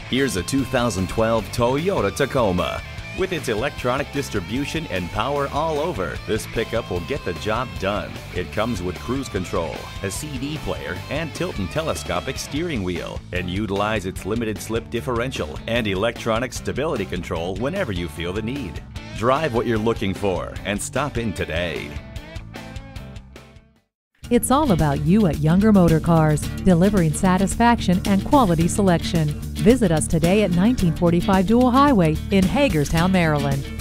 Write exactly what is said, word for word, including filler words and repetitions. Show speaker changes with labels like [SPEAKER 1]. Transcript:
[SPEAKER 1] Here's a two thousand twelve Toyota Tacoma. With its electronic distribution and power all over, this pickup will get the job done. It comes with cruise control, a C D player, and tilt and telescopic steering wheel, and utilize its limited slip differential and electronic stability control whenever you feel the need. Drive what you're looking for and stop in today.
[SPEAKER 2] It's all about you at Younger Motor Cars, delivering satisfaction and quality selection. Visit us today at nineteen forty-five Dual Highway in Hagerstown, Maryland.